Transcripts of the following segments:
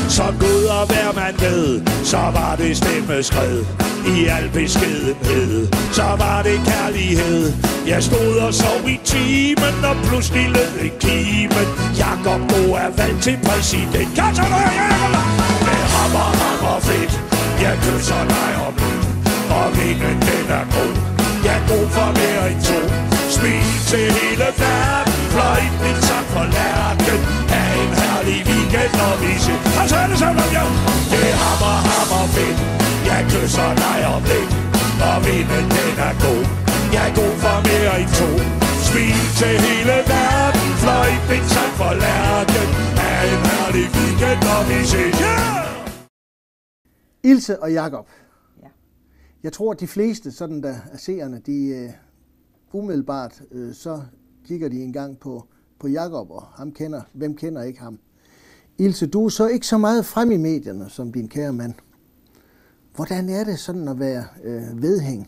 Så Gud og hver man ved, så var det stemmeskred. I al beskedenhed, så var det kærlighed. Jeg stod og sov i timen, og pludselig lød i kimen. Jakob Bo er valgt til præsident. Kan så høre Jakob? Med hammer fedt, jeg kysser dig om lidt. Og vinden den er god, jeg er god for mere end to. Smil til hele verden, fløjten tak for lærken. Ha' en herlig weekend, når vi ses. Og så er det sådan, at det er hammer fedt, jeg kysser dig om lidt. Og vinden den er god, jeg er god for mere end to. Smil til hele verden, fløjten tak for lærken. Ha' en herlig weekend, når vi ses. Ilse og Jakob. Jeg tror, at de fleste sådan der af seerne, de umiddelbart så kigger de en gang på Jakob, og ham kender, hvem kender ikke ham. Ilse, du er så ikke så meget frem i medierne som din kære mand. Hvordan er det sådan at være vedhæng?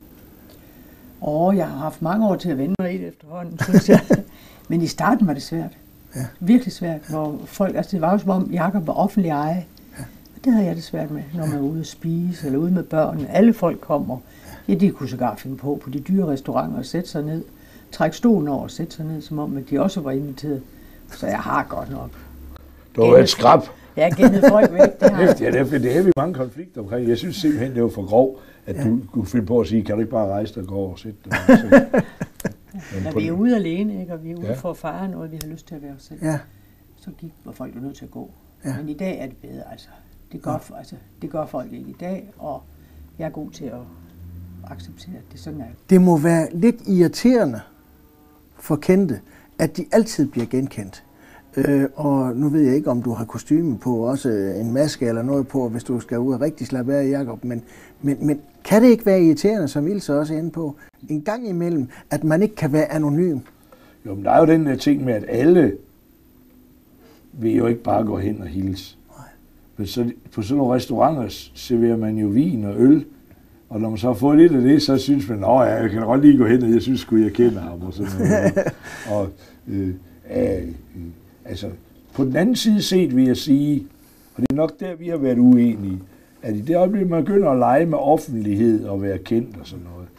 Jeg har haft mange år til at vende mig i det efterhånden, synes jeg. Men i starten var det svært. Ja. Virkelig svært, hvor folk, altså det var jo som om Jakob var offentlig eje. Det havde jeg det svært med, når man var ude at spise eller ude med børnene. Alle folk kommer. Ja, de kunne sågar finde på de dyre restauranter og sætte sig ned. Trække stolen over og sætte sig ned, som om at de også var inviteret. Så jeg har godt nok. Du er et skrab. Ja, gennet folk væk. Det er vi mange konflikter omkring. Jeg synes simpelthen, det var for grov, at du kunne finde på at sige, kan du ikke bare rejse dig og gå over og sætte dig? Når vi er ude alene, ikke, og vi er ude for at fejre noget, vi har lyst til at være os selv, så var folk jo nødt til at gå. Ja. Men i dag er det bedre, altså. Det gør folk ikke i dag, og jeg er god til at acceptere, at det sådan er. Det må være lidt irriterende for kendte, at de altid bliver genkendt. Og nu ved jeg ikke, om du har kostyme på, også en maske eller noget på, hvis du skal ud og rigtig slappe af, Jakob. Men kan det ikke være irriterende, som Ilse også er inde på, en gang imellem, at man ikke kan være anonym? Jo, men der er jo den der ting med, at alle vil jo ikke bare gå hen og hilse. Men så, på sådan nogle restauranter serverer man jo vin og øl, og når man så har fået lidt af det, så synes man, jeg kan godt lige gå hen, og jeg synes sgu, jeg kender ham og sådan noget. Altså, på den anden side set vil jeg sige, og det er nok der, vi har været uenige, at i det øjeblik, man begynder at lege med offentlighed og være kendt og sådan noget,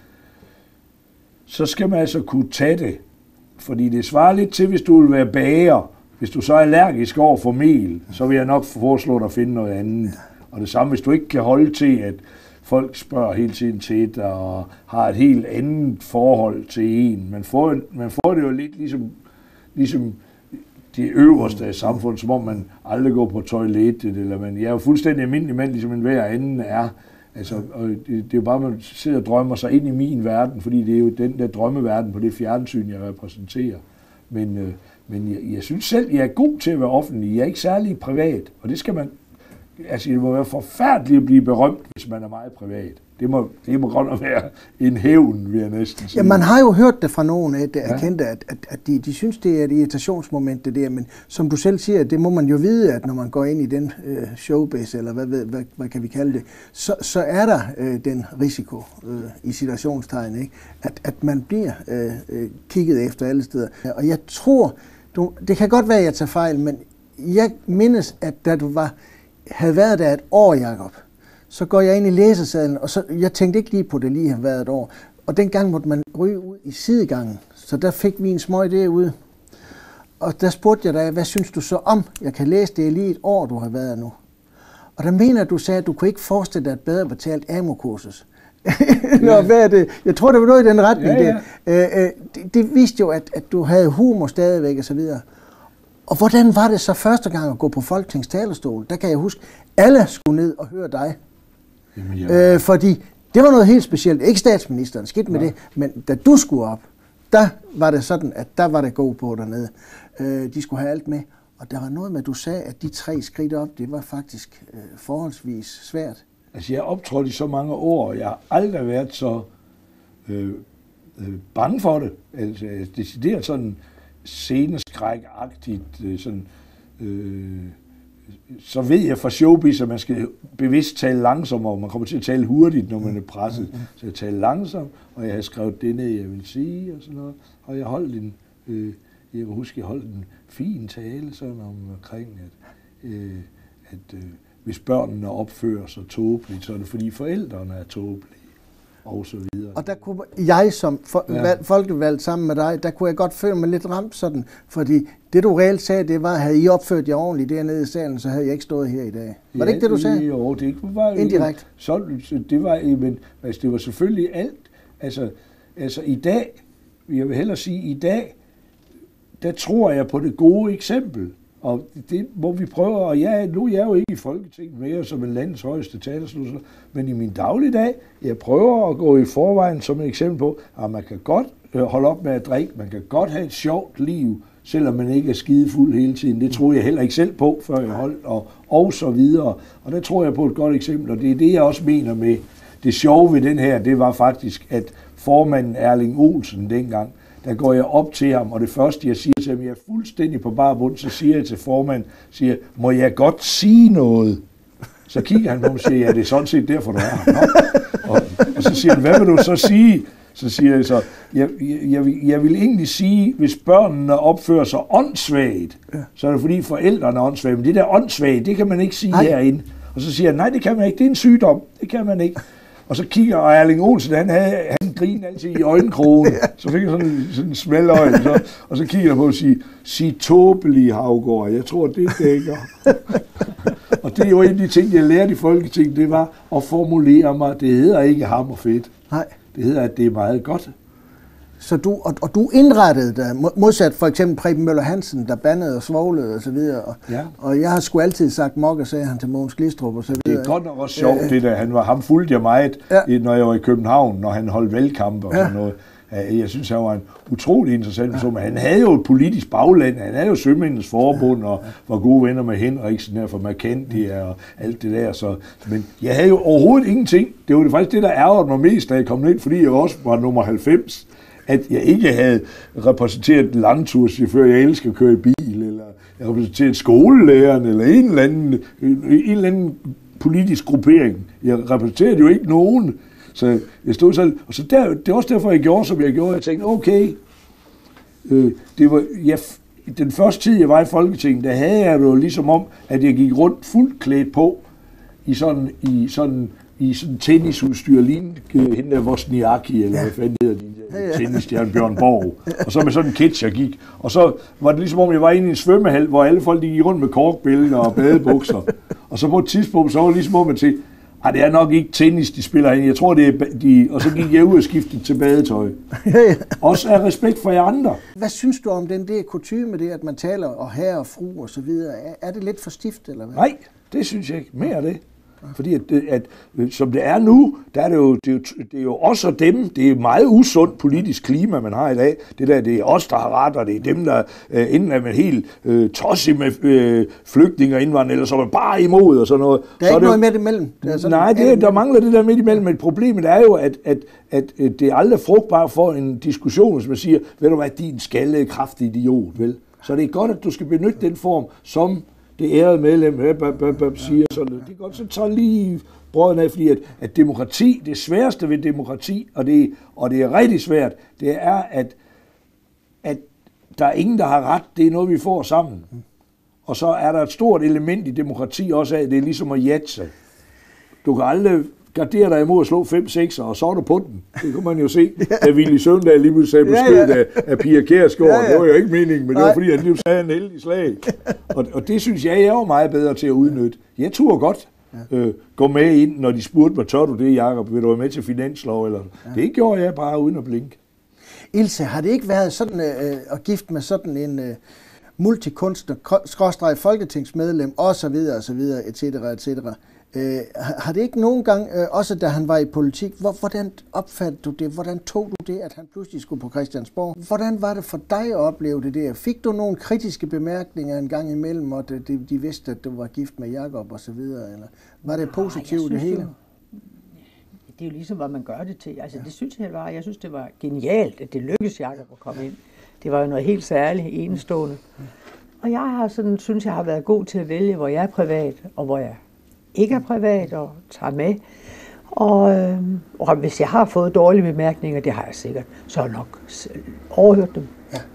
så skal man altså kunne tage det. Fordi det svarer lidt til, hvis du vil være bager. Hvis du så er allergisk over for mel, så vil jeg nok foreslå dig at finde noget andet. Og det samme, hvis du ikke kan holde til, at folk spørger hele tiden til dig, og har et helt andet forhold til en. Man får det jo lidt ligesom det øverste af samfundet, som om man aldrig går på toilettet, eller jeg er jo fuldstændig almindelig mand, ligesom en hver anden er. Altså, og det er jo bare, man sidder og drømmer sig ind i min verden, fordi det er jo den der drømmeverden på det fjernsyn, jeg repræsenterer. Men jeg synes selv, jeg er god til at være offentlig. Jeg er ikke særlig privat, og det skal man... Altså, det må være forfærdeligt at blive berømt, hvis man er meget privat. Det må godt nok være en hævn, vil jeg næsten sige. Ja, man har jo hørt det fra nogen af det erkendte, at de synes, det er et irritationsmoment, det der. Men som du selv siger, det må man jo vide, at når man går ind i den showbiz, eller hvad kan vi kalde det, så er der den risiko i situationstegn, ikke? At man bliver kigget efter alle steder. Og jeg tror, det kan godt være, at jeg tager fejl, men jeg mindes, at da du havde været der et år, Jakob, så går jeg ind i læsersalen, og så, jeg tænkte ikke lige på det lige har været et år. Og dengang måtte man ryge ud i sidegangen, så der fik vi en smøg derude. Og der spurgte jeg dig, hvad synes du så om? Jeg kan læse, det er lige et år, du har været nu. Og der mener du sagde, at du kunne ikke forestille dig et bedre betalt AMO-kursus. Nå, hvad er det? Jeg tror, det var noget i den retning der. Det viste jo, at du havde humor stadigvæk og så videre. Og hvordan var det så første gang at gå på Folketingets talerstol? Der kan jeg huske, alle skulle ned og høre dig. Jamen, fordi det var noget helt specielt. Ikke statsministeren, skidt med det, men da du skulle op, der var det sådan, at der var det god på dernede. De skulle have alt med. Og der var noget med, at du sagde, at de 3 skridt op, det var faktisk forholdsvis svært. Altså, jeg har optrådt i så mange år, og jeg har aldrig været så bange for det. Altså, det er sådan sceneskræk-agtigt, sådan, så ved jeg fra showbiz, at man skal bevidst tale langsommere, og man kommer til at tale hurtigt, når man er presset. Så jeg talte langsomt, og jeg har skrevet det ned, jeg vil sige, og sådan noget. Og jeg holdt jeg kan huske, jeg holdt en fin tale sådan omkring, hvis børnene opfører sig tåbeligt, så er det fordi forældrene er tåbelige, og så videre. Og der kunne jeg som folkevalgt sammen med dig, der kunne jeg godt føle mig lidt ramt sådan, fordi det du reelt sagde, det var, havde I opført jer ordentligt dernede i salen, så havde jeg ikke stået her i dag. Var det ikke det, du sagde? Jo, det var indirekte. Det var, men altså, det var selvfølgelig alt. Altså i dag, jeg vil hellere sige, i dag, der tror jeg på det gode eksempel. Og det må vi prøve, og nu er jeg jo ikke i Folketinget mere som en landets højeste talerstol, men i min dagligdag, jeg prøver at gå i forvejen som et eksempel på, at man kan godt holde op med at drikke, man kan godt have et sjovt liv, selvom man ikke er skidefuld hele tiden. Det tror jeg heller ikke selv på, før jeg holdt, og så videre. Og der tror jeg på et godt eksempel, og det er det, jeg også mener med det sjove ved den her, det var faktisk, at formanden Erling Olsen dengang, der går jeg op til ham, og det første, jeg siger til ham, jeg er fuldstændig på bar bund, så siger jeg til formanden, må jeg godt sige noget? Så kigger han på mig og siger, ja, det er sådan set derfor, du er her. Og så siger han, hvad vil du så sige? Så siger jeg så, jeg vil egentlig sige, hvis børnene opfører sig åndssvagt, så er det fordi forældrene er åndssvage. Men det der åndssvagt, det kan man ikke sige herinde. Og så siger han, nej, det kan man ikke, det er en sygdom, det kan man ikke. Og så kigger Erling Olsen, han griner altid i øjenkrogen, så fik jeg sådan en smal øje, og så kigger jeg på og siger, sig tåbelige Haugaard, jeg tror, det dækker. Og det er jo en af de ting, jeg lærte i Folketinget, det var at formulere mig, det hedder ikke hammerfedt. Nej. Det hedder, at det er meget godt. Så du indrettede dig, modsat for eksempel Preben Møller Hansen, der bandede og svoglede og så videre. Og jeg har sgu altid sagt mokker, sagde han til Mogens Glistrup og så videre. Det er godt nok også sjovt, det der. Ham fulgte jeg meget, når jeg var i København, når han holdt valgkampe og sådan noget. Jeg synes, han var en utrolig interessant person, men han havde jo et politisk bagland. Han havde jo Sømændenes Forbund og var gode venner med Henriksen her fra Mercantia og alt det der. Så. Men jeg havde jo overhovedet ingenting. Det var faktisk det, der ærgede mig mest, da jeg kom ind, fordi jeg også var nummer 90. At jeg ikke havde repræsenteret langturschauffør, jeg elsker at køre i bil, eller jeg repræsenteret skolelæreren, eller en eller anden politisk gruppering. Jeg repræsenterede jo ikke nogen. Så jeg stod selv, og så det er også derfor, jeg gjorde, som jeg gjorde. Jeg tænkte, okay, det var, den første tid, jeg var i Folketinget, der havde jeg jo ligesom om, at jeg gik rundt fuldt klædt på, i sådan tennisudstyr, lignende hende der Wozniacki, eller hvad fanden hedder de, tennisstjerne Bjørn Borg. Og så med sådan en kitsch, jeg gik. Og så var det ligesom om, jeg var inde i en svømmehal, hvor alle folk gik rundt med korkbælter og badebukser. Og så på et tidspunkt, så var det ligesom om, at det er nok ikke tennis, de spiller herinde. Jeg tror, det er de... Og så gik jeg ud og skiftede til badetøj. Også af respekt for jer andre. Hvad synes du om den der kutyme, det at man taler og herre og fru og så videre? Er det lidt for stift, eller hvad? Nej, det synes jeg ikke. Mere af det. Fordi at som det er nu, der er det er jo os og dem. Det er meget usundt politisk klima, man har i dag. Det er os, der har ret, og det er dem, der enten er man helt tosset med flygtninge og indvandrere, eller så er man bare imod og sådan noget. Der er ikke noget midt imellem. Der mangler det der midt imellem. Men problemet er jo, at det er aldrig frugtbart for en diskussion, som man siger, ved du hvad, din skalle kraftige idiot, vel? Så det er godt, at du skal benytte den form, som det ærede medlem siger sådan noget. Det er godt, så tager lige brøden af, fordi at demokrati, det sværeste ved demokrati, og det er rigtig svært, det er, at der er ingen, der har ret. Det er noget, vi får sammen. Og så er der et stort element i demokrati også af, det er ligesom at jatse. Du kan aldrig gardere dig imod at slå 5-6'er, og så er du på den. Det kunne man jo se, da Willy Søvndal lige pludselig sagde på skødet af Pia Kjærsgaard. Det var jo ikke meningen, men det var fordi, at han sagde en heldig slag. Og det synes jeg er jo meget bedre til at udnytte. Jeg turde godt gå med ind, når de spurgte mig, tør du det, Jacob? Vil du være med til finanslov? Eller? Det gjorde jeg bare uden at blinke. Ilse, har det ikke været sådan at gift med sådan en multikunstner, folketingsmedlem, og så videre, etc. Har det ikke nogen gang, også da han var i politik, hvordan opfattede du det? Hvordan tog du det, at han pludselig skulle på Christiansborg? Hvordan var det for dig at opleve det der? Fik du nogle kritiske bemærkninger en gang imellem, og de vidste, at du var gift med Jacob og så videre? Eller var det positivt det hele? Det er jo ligesom, hvad man gør det til. Altså, det synes jeg var. Jeg synes, det var genialt, at det lykkedes Jacob at komme ind. Det var jo noget helt særligt, enestående. Og jeg har synes jeg har været god til at vælge, hvor jeg er privat, og hvor jeg ikke er privat og tager med. Og hvis jeg har fået dårlige bemærkninger, det har jeg sikkert, så har jeg nok overhørt dem.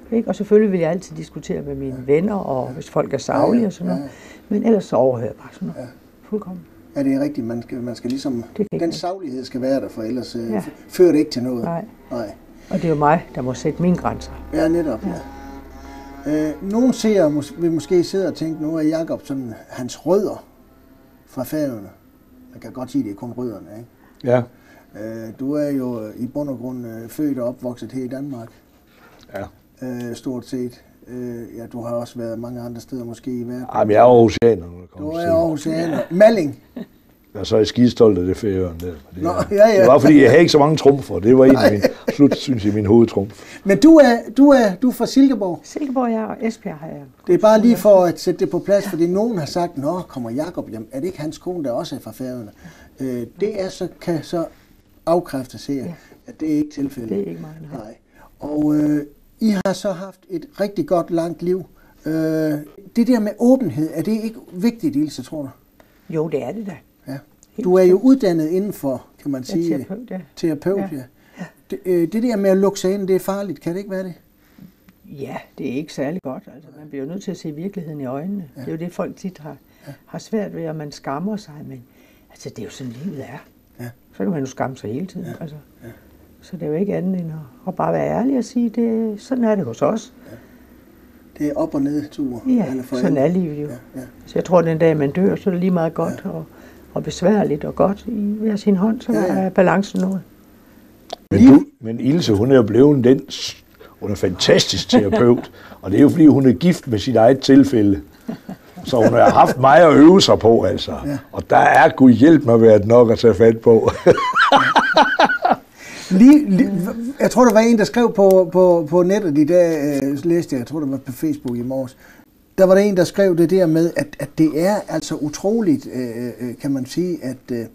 Ikke? Og selvfølgelig vil jeg altid diskutere med mine venner, og hvis folk er saglige og sådan noget. Men ellers så overhører jeg bare sådan noget. Fuldkommen. Ja, det er rigtigt. Man skal ligesom... Den saglighed skal være der, for ellers fører det ikke til noget. Nej. Og det er jo mig, der må sætte mine grænser. Ja, netop. Ja. Nogle seere vil måske sidde og tænke, nu er Jakob sådan hans rødder fra Færøerne. Man kan godt sige, det er kun rødderne, ikke? Ja. Du er jo i bund og grund født og opvokset her i Danmark. Ja. Stort set. Ja, du har også været mange andre steder måske i verden. Jamen, jeg er aarhusianer. Du er aarhusianer. Malling. Ja, så er jeg skidestolt af det Færøerne der. Det var fordi, jeg havde ikke så mange trumfer. Det var en af mine, synes jeg, min hovedtrumf. Men du er fra Silkeborg? Silkeborg, ja, og Esbjerg har jeg. Det er bare lige for at sætte det på plads, fordi nogen har sagt, nå, kommer Jakob hjem. Er det ikke hans kone, der også er fra Færøerne? Det er så, kan så afkræftes her, at det er ikke tilfældet. Det er ikke meget. Nej. Og I har så haft et rigtig godt, langt liv. Det der med åbenhed, er det ikke vigtigt, Ilse, tror du? Jo, det er det da. Ja. Du er jo uddannet inden for, kan man sige, terapeut. Det der med at lukke sig ind, det er farligt. Kan det ikke være det? Ja, det er ikke særlig godt. Altså, man bliver jo nødt til at se virkeligheden i øjnene. Ja. Det er jo det, folk tit har svært ved, at man skammer sig. Men altså, det er jo sådan, livet er. Ja. Så kan man jo skamme sig hele tiden. Ja. Altså. Ja. Så det er jo ikke andet end at bare være ærlig og sige, sådan er det hos os. Ja. Det er op- og nedture. Ja, sådan er livet jo. Ja, ja. Så jeg tror, at den dag man dør, så er det lige meget godt og besværligt og godt i hver sin hånd, så er balancen noget. Men Ilse, hun er jo blevet hun er fantastisk terapeut, og det er jo fordi, hun er gift med sit eget tilfælde. Så hun har haft mig at øve sig på, altså. Ja. Og der er Gud hjælp mig været nok at tage fat på. Jeg tror, der var en, der skrev på nettet i dag, læste jeg tror, det var på Facebook i morges. Der var der en, der skrev det der med, at det er altså utroligt, kan man sige, at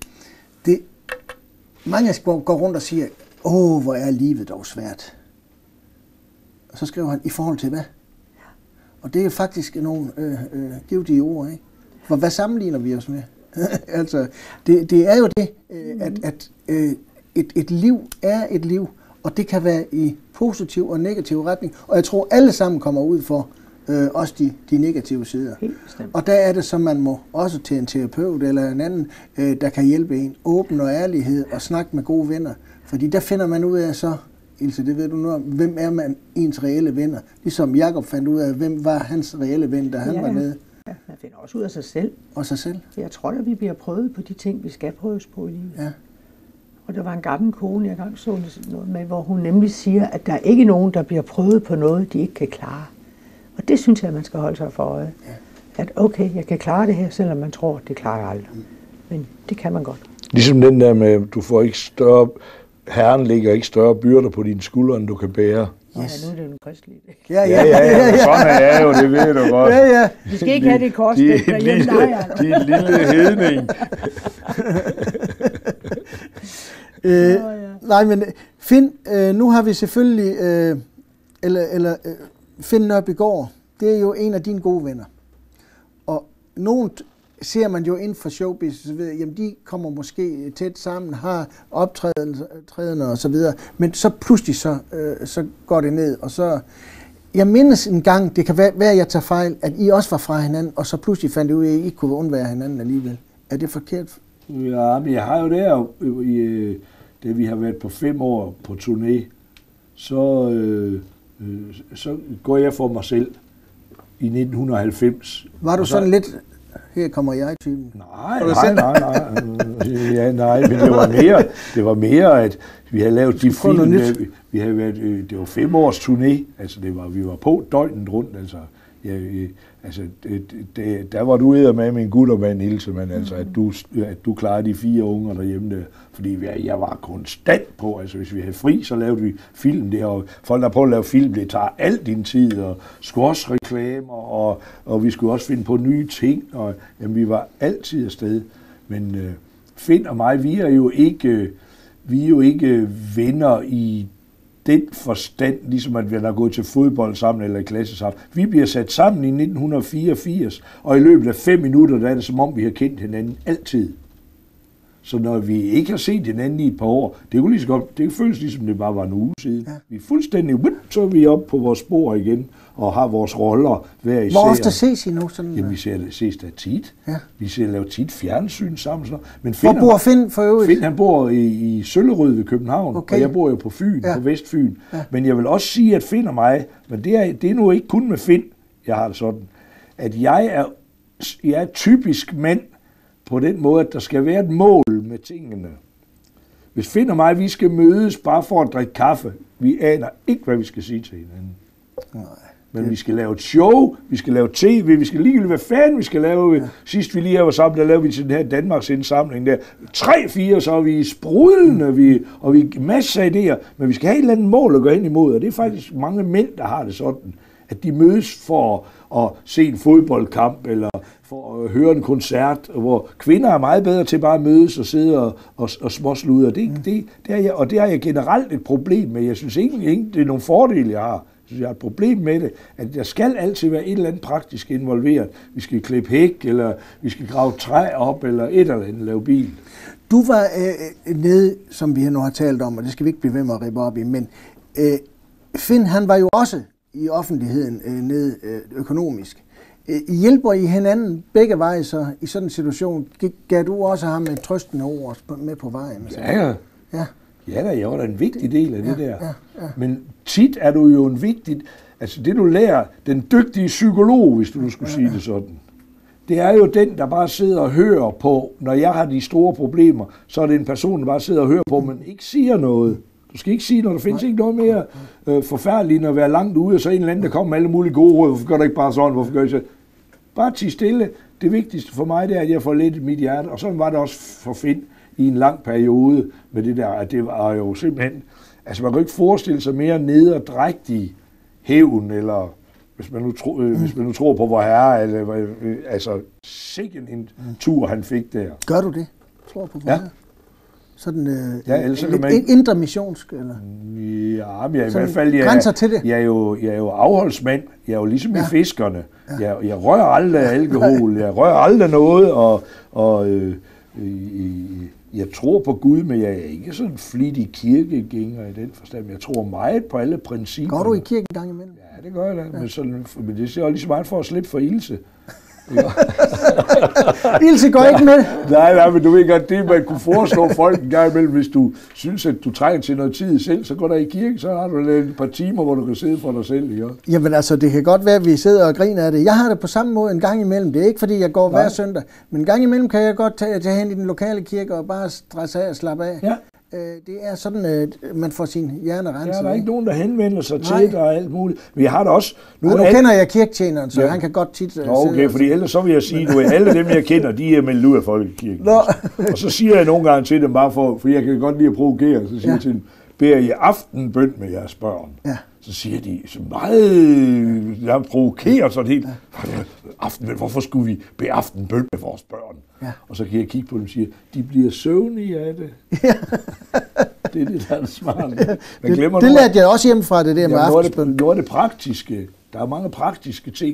mange går rundt og siger, hvor er livet dog svært. Og så skriver han, i forhold til hvad? Og det er faktisk nogle givtige ord, ikke? For hvad sammenligner vi os med? Altså, det er jo det, at et liv er et liv, og det kan være i positiv og negativ retning. Og jeg tror, alle sammen kommer ud for også de negative sider. Og der er det, som man må også til en terapeut eller en anden, der kan hjælpe en. Åben og ærlighed og snak med gode venner. Fordi der finder man ud af så, Ilse, det ved du nu, hvem er man ens reelle venner? Ligesom Jakob fandt ud af, hvem var hans reelle ven, da han var nede. Ja, man finder også ud af sig selv. Og sig selv. Jeg tror, at vi bliver prøvet på de ting, vi skal prøves på i livet. Ja. Og der var en gammel kone, jeg engang så noget med, hvor hun nemlig siger, at der er ikke nogen, der bliver prøvet på noget, de ikke kan klare. Og det synes jeg, man skal holde sig for øje. Ja. At okay, jeg kan klare det her, selvom man tror, det klarer jeg aldrig. Men det kan man godt. Ligesom den der med, du får ikke større, Herren lægger ikke større byrder på dine skuldre, end du kan bære. Yes. Ja, nu er det jo en kristelig. Ja. Sådan er jeg jo, det ved du godt. Ja. Vi skal ikke have det korsbæk derhjemme. De er en lille hedning. Nej, men Finn, nu har vi selvfølgelig, Finn Nørbegaard, det er jo en af dine gode venner. Og nogen ser man jo inden for showbusiness, jamen de kommer måske tæt sammen, har optrædener og så videre, men så pludselig så går det ned, og så... Jeg mindes en gang, det kan være, at jeg tager fejl, at I også var fra hinanden, og så pludselig fandt I ud af, at I ikke kunne undvære hinanden alligevel. Er det forkert? Ja, men jeg har jo der, da vi har været på 5 år på turné, så går jeg for mig selv i 1990. Var du sådan lidt, her kommer jeg-typen? Nej, men det var mere, at vi havde lavet de film, vi havde været, det var 5 års turné, altså vi var på døgnet rundt, altså. Der var du med min guttermand Ilse, men altså, at du klarede de 4 unger derhjemme der, fordi jeg var konstant på, altså hvis vi havde fri, så lavede vi film der, og folk der prøver at lave film, det tager al din tid, og squash-reklamer, og vi skulle også finde på nye ting, og jamen, vi var altid afsted, men Finn og mig, vi er jo ikke venner i den forstand, ligesom at vi har gået til fodbold sammen eller i klasse sammen. Vi bliver sat sammen i 1984, og i løbet af 5 minutter, der er det som om, vi har kendt hinanden altid. Så når vi ikke har set hinanden i et par år, det kunne lige så godt, det føles ligesom det bare var en uge siden. Ja. Vi er fuldstændig, så er vi oppe på vores spor igen, og har vores roller hver især. Hvor ofte ses I nu? Sådan, jamen, vi ses da tit. Ja. Vi laver tit fjernsyn sammen. Sådan. Men hvor bor Finn for øvrigt? Finn, han bor i Søllerød ved København, okay. Og jeg bor jo på Fyn, på Vestfyn. Ja. Men jeg vil også sige, at Finn og mig, men det er nu ikke kun med Finn, jeg har det sådan, at jeg er typisk mand på den måde, at der skal være et mål med tingene. Hvis Finn og mig, vi skal mødes bare for at drikke kaffe, vi aner ikke, hvad vi skal sige til hinanden. Nej. Men vi skal lave et show, vi skal lave tv, vi skal ligegyldigt, hvad fanden vi skal lave. Ja. Sidst vi lige var sammen, der lavede vi til den her Danmarks indsamling der. 3-4, så er vi sprudlende, og vi masser af idéer, men vi skal have et eller andet mål at gå ind imod, og det er faktisk mange mænd, der har det sådan, at de mødes for at se en fodboldkamp, eller for at høre en koncert, hvor kvinder er meget bedre til bare at mødes og sidde og småslude. Det har jeg generelt et problem med. Jeg synes ikke, det er nogle fordele, jeg har. Jeg har et problem med det, at der skal altid være et eller andet praktisk involveret. Vi skal klippe hæk, eller vi skal grave træ op, eller et eller andet, lave bil. Du var nede, som vi nu har talt om, og det skal vi ikke blive ved med at rippe op i, men Finn, han var jo også i offentligheden nede økonomisk. I hjælper I hinanden begge veje, så i sådan en situation gav du også ham et trøstende ord med på vejen? Ja, jeg var da en vigtig del af det der. Ja. Men tit er du jo en vigtig... Altså det du lærer, den dygtige psykolog, hvis du skulle sige det sådan, det er jo den, der bare sidder og hører på, når jeg har de store problemer, så er det en person, der bare sidder og hører på, men ikke siger noget. Du skal ikke sige noget, der findes ikke noget mere forfærdeligt end at være langt ude, og så en eller anden, der kommer med alle mulige gode råd. Hvorfor gør du ikke bare sådan? Hvorfor gør du så? Bare tige stille. Det vigtigste for mig, det er, at jeg får lidt mit hjerte, og sådan var det også for Finn i en lang periode med det der, at det var jo simpelthen, altså man kan ikke forestille sig mere nederdrægtig hævn, eller hvis man nu tror på vor herre, eller altså sikkert en tur, han fik der. Gør du det? Tror på vor herre? Sådan lidt indre missionsk, eller? Ja, men i hvert fald, grænser til det. Jeg er jo afholdsmand. Jeg er jo ligesom i fiskerne. Ja. Jeg rører aldrig alkohol. Jeg rører aldrig noget, og jeg tror på Gud, men jeg er ikke sådan en flittig kirkegænger i den forstand. Jeg tror meget på alle principper. Går du i kirken en gang imellem? Ja, det gør jeg da. Ja. Men det er jo lige så meget for at slippe for Ilse. Ilse går ikke med. Nej, men du ved godt, det man kunne foreslå folk en gang imellem, hvis du synes, at du trænger til noget tid selv, så går der i kirke, så har du et par timer, hvor du kan sidde for dig selv. Ikke? Jamen altså, det kan godt være, at vi sidder og griner af det. Jeg har det på samme måde en gang imellem. Det er ikke, fordi jeg går hver søndag, men en gang imellem kan jeg godt tage hen i den lokale kirke og bare stresse af og slappe af. Ja. Det er sådan, at man får sin hjerne renset. Ja, der er ikke nogen, der henvender sig til dig og alt muligt. Men jeg har det også... Nu kender jeg kirketjeneren, så han kan godt tit... Okay, fordi ellers så vil jeg sige, at alle dem, jeg kender, de er meldt ud af folkekirken. Og så siger jeg nogle gange til dem, bare for jeg kan godt lide at provokere, så siger jeg til dem, beder I aftenbøn med jeres børn. Ja. Så siger de så meget provokerer sådan helt. Aftenbøn, hvorfor skulle vi bede aftenbøn med vores børn? Ja. Og så kan jeg kigge på dem og sige, de bliver søvnige af det. Ja. Det er det, der er smart. Det lærte jeg også hjemmefra, det der med aftensbøn. Noget af det praktiske. Der er mange praktiske ting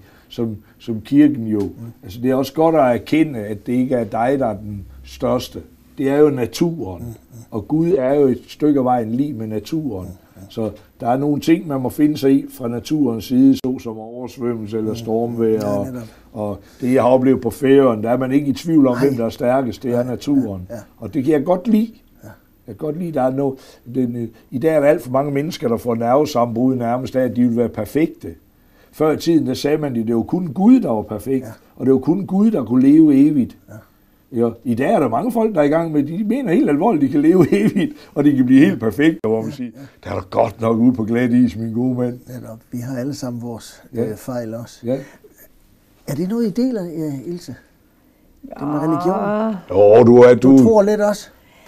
som kirken jo. Altså det er også godt at erkende, at det ikke er dig, der er den største. Det er jo naturen. Og Gud er jo et stykke af vejen lige med naturen. Så der er nogle ting, man må finde sig i fra naturens side, såsom oversvømmelse eller stormvejr. Og det, jeg har oplevet på Færøerne, der er man ikke i tvivl om, hvem der er stærkest. Det er naturen. Og det kan jeg godt lide. Jeg kan godt lide, der er noget... I dag er der alt for mange mennesker, der får nervesammenbrud nærmest af, at de vil være perfekte. Før i tiden, der sagde man, at det var kun Gud, der var perfekt. Og det var kun Gud, der kunne leve evigt. Ja, i dag er der mange folk, der er i gang med, de mener helt alvorligt, de kan leve evigt, og de kan blive helt perfekte, hvor man siger, der er der godt nok ude på glat is, min gode mand. Vi har alle sammen vores fejl også. Ja. Er det noget, I deler, Ilse? Det med religion? Du tror lidt også?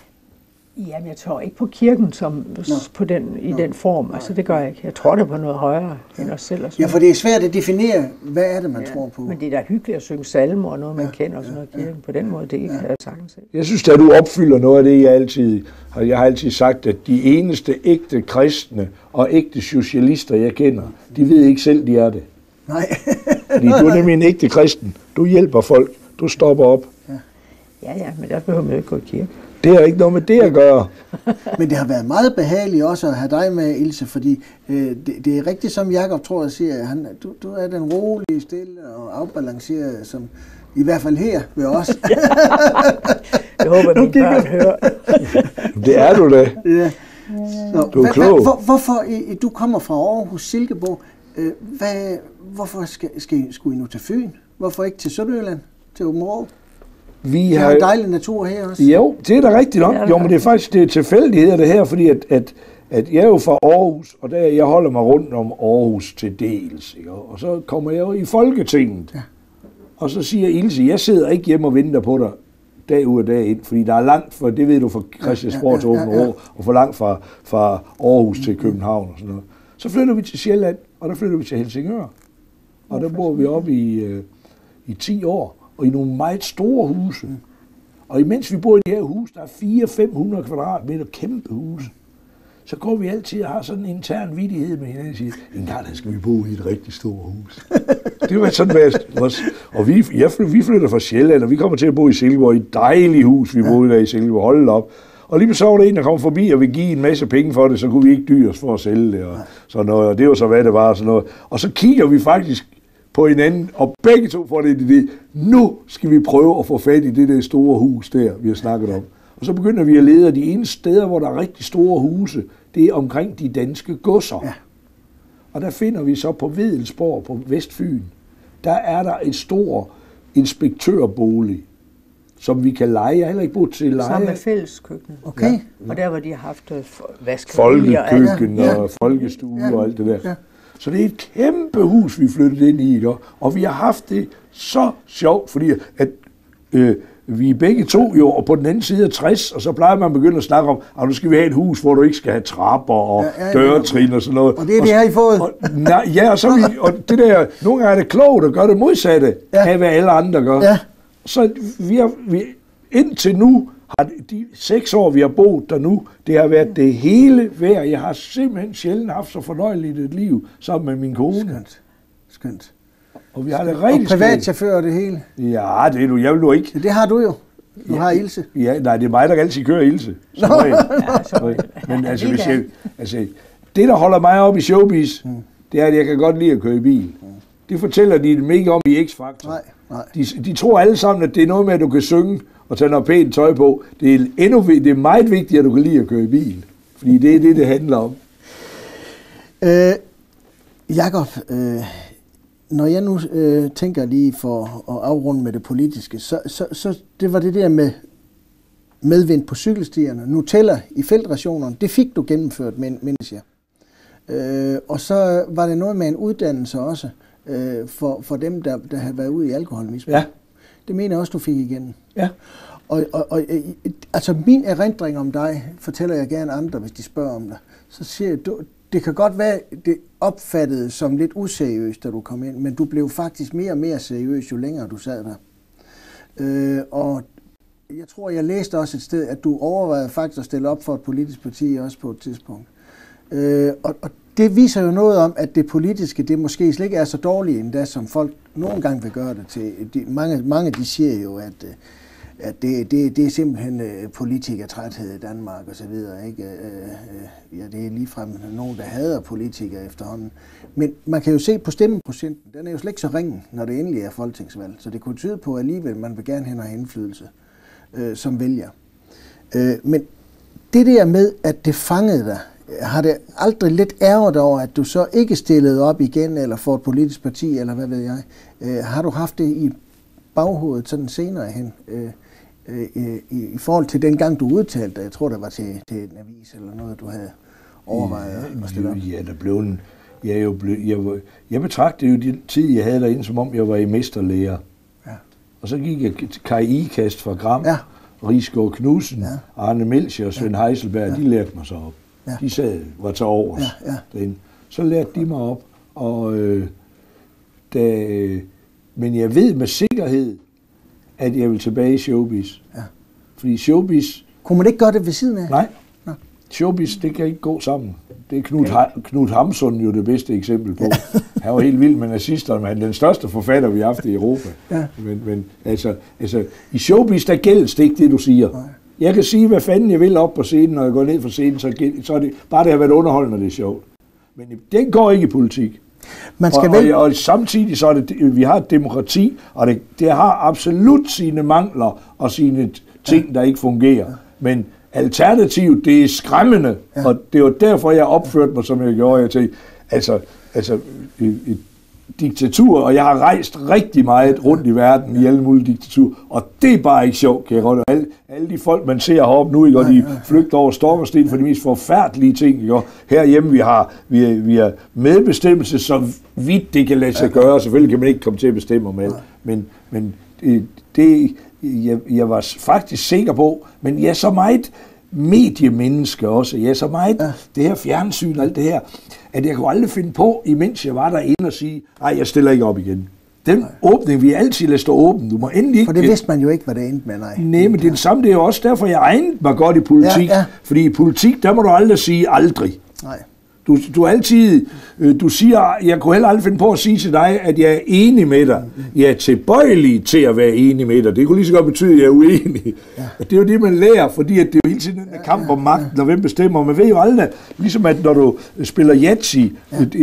Jamen, jeg tror ikke på kirken som på den form. Altså, det gør jeg ikke. Jeg tror det på noget højere end os selv. Ja, for det er svært at definere, hvad er det, man tror på. Men det er da hyggeligt at synge salmer og noget, man kender og sådan noget kirken. På den måde, det kan jeg sagtens se. Jeg synes, at du opfylder noget af det, jeg har altid sagt, at de eneste ægte kristne og ægte socialister, jeg kender, de ved ikke selv, de er det. Nej. Fordi du er nemlig en ægte kristen. Du hjælper folk. Du stopper op. Ja, men der behøver man jo ikke gå i kirke. Det har ikke noget med det at gøre. Men det har været meget behageligt også at have dig med, Ilse, fordi det er rigtigt, som Jakob tror, jeg siger, du er den rolige, stille og afbalancerede, som i hvert fald her ved os. Jeg håber, mine børn hører. Det er du da. Ja. Så, Du er klog. Hvorfor, du kommer fra Aarhus, Silkeborg, hvorfor skulle I nu til Fyn? Hvorfor ikke til Sønderjylland, til Aabenraa? Vi har en dejlig natur her også. Jo, det er da rigtigt nok. Jo, men det er faktisk tilfældigheder det her, fordi at jeg er jo fra Aarhus, og jeg holder mig rundt om Aarhus til dels. Ikke? Og så kommer jeg jo i Folketinget. Ja. Og så siger Ilse, jeg sidder ikke hjemme og venter på dig dag ud og dag ind, fordi der er langt fra, det ved du, fra Christiansborg til Aabenraa, og for langt fra Aarhus til København og sådan noget. Så flytter vi til Sjælland, og der flytter vi til Helsingør. Og der bor vi op i 10 år, og i nogle meget store huse. Og imens vi bor i det her hus, der er 400-500 kvadratmeter kæmpe huse, så går vi altid og har sådan en intern vittighed med hinanden og siger, en gang der skal vi bo i et rigtig stort hus. Det var sådan, og vi flytter fra Sjælland, og vi kommer til at bo i Silkeborg, i et dejligt hus, vi boede der i Silkeborg, hold op. Og lige så var der en, der kom forbi og ville give en masse penge for det, så kunne vi ikke dyre os for at sælge det, og sådan noget, og det var så, hvad det var, og sådan noget. Og så kigger vi faktisk på hinanden, og begge to får det, nu skal vi prøve at få fat i det der store hus der, vi har snakket om. Og så begynder vi at lede, og de eneste steder, hvor der er rigtig store huse, det er omkring de danske godser. Ja. Og der finder vi så på Vedelsborg på Vestfyn, der er der et stor inspektørbolig, som vi kan leje. Jeg har heller ikke boet til leje. Sammen med fælleskøkkenet. Okay. Ja. Og der, hvor de har haft folkekøkken og folkestue og alt det der. Ja. Så det er et kæmpe hus, vi flyttede ind i, og vi har haft det så sjovt, fordi at vi er begge to jo, og på den anden side af 60, og så plejer man at begynde at snakke om, at nu skal vi have et hus, hvor du ikke skal have trapper og døretrin og sådan noget. Og det er det, har I fået. Og det der, nogle gange er det klogt at gøre det modsatte af, hvad alle andre gør. Ja. Så vi indtil nu, har de 6 år, vi har boet der nu, det har været det hele værd. Jeg har simpelthen sjældent haft så fornøjeligt et liv sammen med min kone. Skønt. Og vi har det rigtig skønt. Og privatchauffør og det hele? Ja, det er du. Jeg vil du ikke. Det har du jo. Du har Ilse. Ja, nej, det er mig, der altid kører Ilse. Men altså, det, der holder mig op i showbiz, det er, at jeg kan godt lide at køre i bil. Det fortæller de dem ikke om i X-Factor. Nej. De tror alle sammen, at det er noget med, at du kan synge og tage noget pænt tøj på. Det er meget vigtigt, at du kan lide at køre i bil. Fordi det er det handler om. Jakob, når jeg nu tænker lige for at afrunde med det politiske, så det var det der med medvind på cykelstierne. Nutella i feltrationerne, det fik du gennemført, mindes jeg. Og så var det noget med en uddannelse også, for dem, der havde været ude i alkoholmisbrug. Ja. Det mener jeg også, du fik igen. Ja. Og altså min erindring om dig, fortæller jeg gerne andre, hvis de spørger om dig, så siger du, det kan godt være, det opfattede som lidt useriøst, da du kom ind, men du blev faktisk mere og mere seriøs, jo længere du sad der. Og jeg tror, jeg læste også et sted, at du overvejede faktisk at stille op for et politisk parti også på et tidspunkt. Og det viser jo noget om, at det politiske, det måske slet ikke er så dårligt endda, som folk nogle gange vil gøre det til. Mange de siger jo, at det er simpelthen politikertræthed i Danmark og så videre, ikke? Ja, det er ligefrem nogen, der hader politikere efterhånden. Men man kan jo se på stemmeprocenten, den er jo slet ikke så ringe, når det endelig er folketingsvalg. Så det kunne tyde på alligevel, man vil gerne have indflydelse som vælger. Men det der med, at det fangede dig, har det aldrig lidt ærget over, at du så ikke stillede op igen, eller for et politisk parti, eller hvad ved jeg? Har du haft det i baghovedet sådan senere hen, i forhold til den gang, du udtalte dig? Jeg tror, det var til en avis eller noget, du havde overvejet at stille op. Ja, der blev en... Jeg betragtede jo den tid, jeg havde derinde, som om jeg var i mesterlærer. Ja. Og så gik jeg Kai Ikast fra Gram, Rigsgaard Knudsen, Arne Melchior og Svend Heiselberg, de lærte mig så op. Ja. De var til overs derinde. Så lærte de mig op, og men jeg ved med sikkerhed, at jeg vil tilbage i showbiz. Ja. Fordi showbiz... Kunne man ikke gøre det ved siden af? Nej. Showbiz, det kan ikke gå sammen. Det er Knud Hamsun jo det bedste eksempel på. Han var helt vild med nazisterne, men han er den største forfatter, vi har haft i Europa. Ja. Men altså, i showbiz, der gældes det ikke det, du siger. Nej. Jeg kan sige, hvad fanden jeg vil op på scenen, når jeg går ned fra scenen, så er det bare det har været underholdende, det er sjovt. Men den går ikke i politik. Man skal og samtidig så er det, vi har et demokrati, og det har absolut sine mangler og sine ting, der ikke fungerer. Ja. Men alternativet, det er skræmmende, og det var derfor, jeg opførte mig, som jeg gjorde. Jeg tænkte, altså et diktatur, og jeg har rejst rigtig meget rundt i verden i alle mulige diktaturer, og det er bare ikke sjovt, kan jeg godt. Alle de folk, man ser heroppe nu, ikke, de flygter over storm og sten for de mest forfærdelige ting. Ikke? Herhjemme, vi har medbestemmelse, så vidt det kan lade sig gøre. Selvfølgelig kan man ikke komme til at bestemme om alt, men det jeg var faktisk sikker på, men jeg er så meget mediemenneske også, jeg er så meget det her fjernsyn og alt det her, at jeg kunne aldrig finde på, imens jeg var derinde og sige, nej, jeg stiller ikke op igen. Den åbning, vi altid lader stå åben. Du må endelig ikke... For det vidste man jo ikke, hvad det endte med, nej. Nej, men det er det samme. Det er jo også derfor, jeg egnede mig godt i politik. Ja. Fordi i politik, der må du aldrig sige aldrig. Nej. Du altid, du siger, jeg kunne heller aldrig finde på at sige til dig, at jeg er enig med dig. Jeg er tilbøjelig til at være enig med dig. Det kunne lige så godt betyde, at jeg er uenig. Ja. Det er jo det, man lærer, fordi at det er jo hele tiden en kamp om magten, og hvem bestemmer. Man ved jo aldrig, ligesom at når du spiller Yahtzee,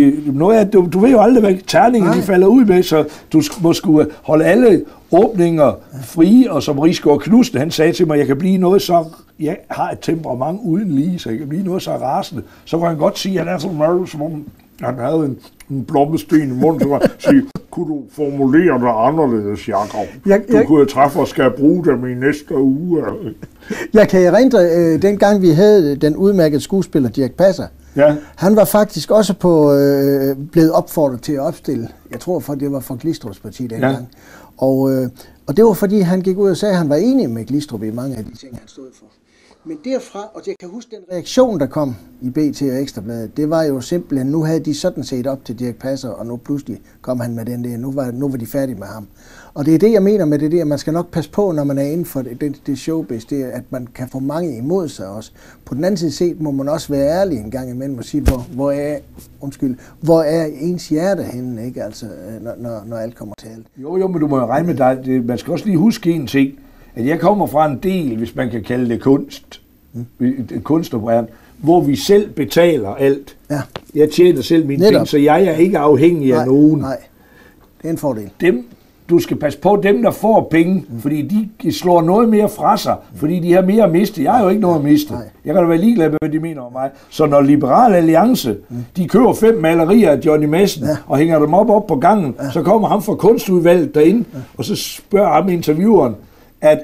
du ved jo aldrig, hvad terningerne de falder ud med, så du må skulle holde alle åbninger frie, og som Rigsgaard Knudsen, han sagde til mig, jeg kan blive noget så... Jeg har et temperament uden lige, så jeg kan blive noget så rasende. Så kan han godt sige, at han er så mørk, som om han havde en blommesten i munden. Så kan han sige, kunne du formulere det anderledes, Jakob? Du kunne træffe og skal bruge dem i næste uge. Jeg kan erindre, dengang vi havde den udmærkede skuespiller Dirch Passer. Ja. Han var faktisk også blevet opfordret til at opstille. Jeg tror, for det var for Glistrups parti dengang. Ja. Og det var fordi, han gik ud og sagde, at han var enig med Glistrup i mange af de ting, han stod for. Men derfra, og jeg kan huske den reaktion, der kom i BT og Ekstrabladet, det var jo simpelthen, nu havde de sådan set op til Dirch Passer, og nu pludselig kom han med den der, nu var de færdige med ham. Og det er det, jeg mener med det der, man skal nok passe på, når man er inden for det showbiz, det er, at man kan få mange imod sig også. På den anden side set må man også være ærlig en gang imellem og sige, hvor er ens hjerte henne, ikke? Altså, når alt kommer til alt. Jo, men du må jo regne med dig, man skal også lige huske en ting, at jeg kommer fra en del, hvis man kan kalde det kunst, en kunstnerbrand, hvor vi selv betaler alt. Ja. Jeg tjener selv mine ting, så jeg er ikke afhængig af nogen. Nej, det er en fordel. Du skal passe på dem, der får penge, fordi de slår noget mere fra sig, fordi de har mere at miste. Jeg har jo ikke noget at miste. Jeg kan da være ligeglad med, hvad de mener om mig. Så når Liberal Alliance, de køber 5 malerier af Johnny Madsen, og hænger dem op på gangen, så kommer ham fra kunstudvalget derinde, og så spørger ham intervieweren, at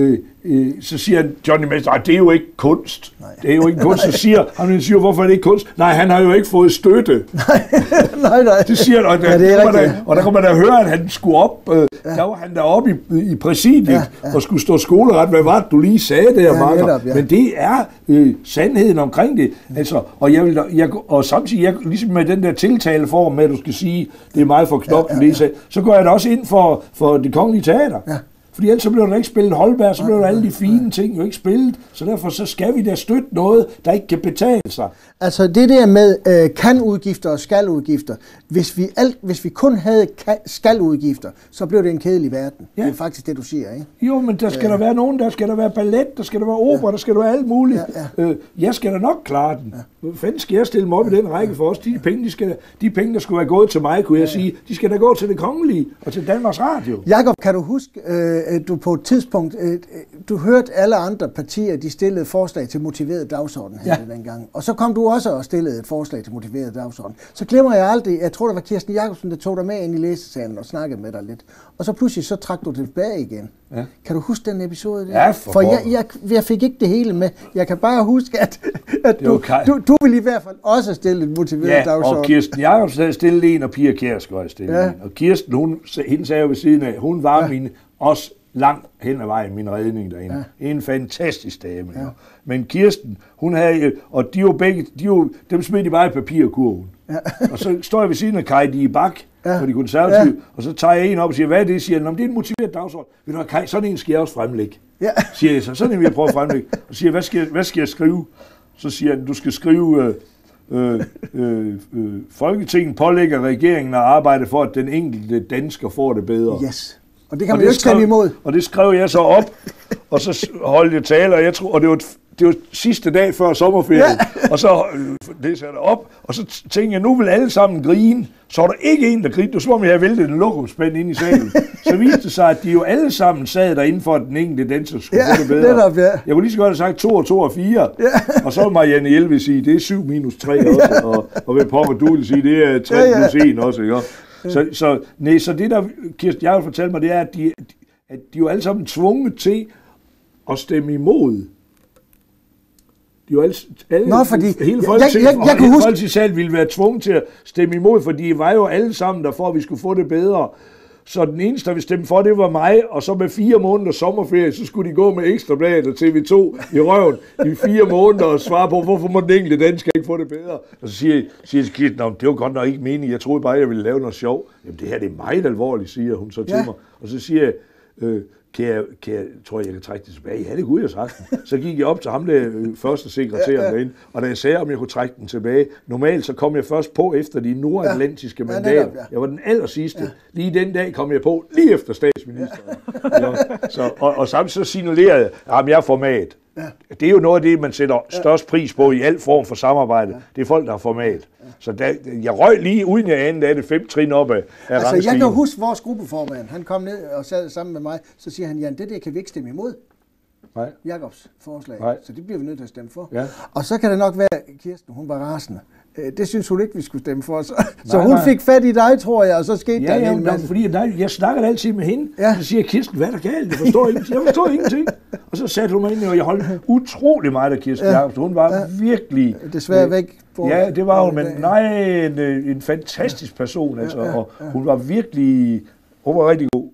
så siger Johnny Madsen, det er jo ikke kunst. Nej. Det er jo ikke kunst. Så siger han, hvorfor er det ikke kunst? Nej, han har jo ikke fået støtte. Nej. Det siger han, og der kommer der at høre, at han skulle op. Der var han deroppe i præsidiet og skulle stå skoleret. Hvad var det, du lige sagde der, Marker? Men det er sandheden omkring det. Altså, og samtidig, ligesom med den der tiltaleform med, at du skal sige, det er meget for knoklen, så går jeg da også ind for Det Kongelige Teater. Ja. Fordi ellers så bliver der ikke spillet Holberg, så bliver der alle de fine ting jo ikke spillet. Så derfor så skal vi da støtte noget, der ikke kan betale sig. Altså det der med kan-udgifter og skal-udgifter. Hvis vi kun havde skal-udgifter, så blev det en kedelig verden. Ja. Det er faktisk det, du siger, ikke? Jo, men der skal der være nogen, der skal der være ballet, der skal der være opera, der skal der være alt muligt. Ja. Jeg skal da nok klare den. Hvad fanden skal jeg stille mig op i den række for os? De penge, der skulle være gået til mig, kunne jeg sige, de skal da gå til Det Kongelige og til Danmarks Radio. Jakob, kan du huske, du på et tidspunkt, du hørte alle andre partier, de stillede forslag til motiveret dagsorden her dengang. Og så kom du også og stillede et forslag til motiveret dagsorden. Så glemmer jeg aldrig, jeg tror, det var Kirsten Jacobsen, der tog dig med ind i læsesalen og snakkede med dig lidt. Og så pludselig så trak du tilbage igen. Ja. Kan du huske den episode der? Ja, for jeg fik ikke det hele med. Jeg kan bare huske, at du ville i hvert fald også stille et motiveret dagsorden. Og Kirsten Jacobsen havde stillet en, og Pia Kjærsgaard havde stillet en. Og Kirsten, hende sagde jo ved siden af, hun var min også langt hen ad vejen min redning derinde. En fantastisk dame. Ja. Men Kirsten, hun havde, og de var begge, dem smed de bare i papirkurven. Ja. Og så står jeg ved siden af Kaj Die Bak for de konservative, og så tager jeg en op og siger, hvad er det? Siger han, det er en motiveret dagsorden. Ved du, Kaj, sådan en skal jeg også fremlægge. Ja. Siger jeg så, sådan en vil jeg prøve at fremlægge. Og siger, hvad skal jeg skrive? Så siger han, du skal skrive, Folketinget pålægger regeringen at arbejde for, at den enkelte dansker får det bedre. Yes. Og det kan man jo ikke stemme imod. Og det skrev jeg så op, og så holdt jeg tale, og jeg tror, og det var sidste dag før sommerferien, og så det satte op, og så tænkte jeg, nu vil alle sammen grine, så var der ikke en, der grinede. Det var som om jeg havde væltet en lokumspænd ind i salen. Så viste det sig, at de jo alle sammen sad derinde for, at den enkelte danser skulle få det bedre. Netop, ja. Jeg kunne lige så godt have sagt 2 og 2 og 4, og så vil Marianne Jelved sige, det er 7 minus 3 også, og ved Pokker du vil sige, det er 3 plus 1 også, ikke? Så det der, Kirsten, jeg vil fortælle mig, det er, at de er jo alle sammen tvunget til at stemme imod. De er jo alle fordi hele Folketingssalen ville være tvunget til at stemme imod, for de var jo alle sammen der for, at vi skulle få det bedre. Så den eneste, der ville stemme for, det var mig, og så med 4 måneder sommerferie, så skulle de gå med Ekstrabladet og TV2 i røven i 4 måneder og svare på, hvorfor må den enkelte dansker ikke få det bedre. Og så siger Kirsten, det var godt nok ikke meningen, jeg troede bare, jeg ville lave noget sjov. Jamen det her, det er meget alvorligt, siger hun så til mig. Og så siger jeg, tror jeg kan trække det tilbage. Ja, det kunne jeg sagt. Så gik jeg op til ham, der første sekretæren derinde, og da jeg sagde, om jeg kunne trække den tilbage, normalt så kom jeg først på efter de nordatlantiske mandater. Jeg var den allersidste. Lige den dag kom jeg på, lige efter statsministeren. Og samtidig så signalerede jeg, at jeg er format. Det er jo noget af det, man sætter størst pris på i al form for samarbejde. Det er folk, der har format. Så jeg røg lige, uden jeg anede af det, 5 trin op af rangstigen. Jeg kan huske vores gruppeformand. Han kom ned og sad sammen med mig. Så siger han, Jan, det der kan vi ikke stemme imod. Nej. Jakobs forslag. Nej. Så det bliver vi nødt til at stemme for. Ja. Og så kan det nok være, Kirsten, hun var rasende. Det synes hun ikke, vi skulle stemme for. Så hun fik fat i dig, tror jeg, og så skete der en hel masse. Fordi jeg snakkede altid med hende, så siger Kirsten, hvad er der galt? Jeg forstår ingenting. Og så satte hun mig ind, og jeg holdt utrolig meget af Kirsten Jacobs. Hun var virkelig... Desværre væk. Ja, det var hun, men en fantastisk person, altså. Og hun var virkelig... Hun var rigtig god.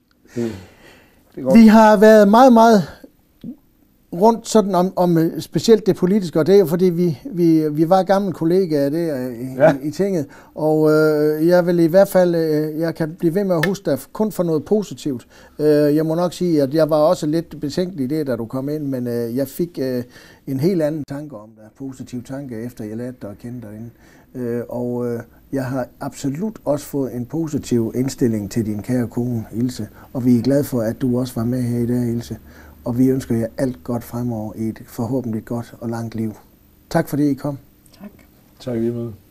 Vi har været meget, meget rundt sådan om specielt det politiske, og det er jo fordi vi var gamle kollegaer der i tinget, og jeg vil i hvert fald, jeg kan blive ved med at huske dig kun for noget positivt. Jeg må nok sige, at jeg var også lidt betænkelig i det, da du kom ind, men jeg fik en helt anden tanke om dig, positiv tanke, efter jeg lærte dig at kende dig og jeg har absolut også fået en positiv indstilling til din kære kone, Ilse, og vi er glade for, at du også var med her i dag, Ilse. Og vi ønsker jer alt godt fremover i et forhåbentlig godt og langt liv. Tak fordi I kom. Tak. Tak lige med.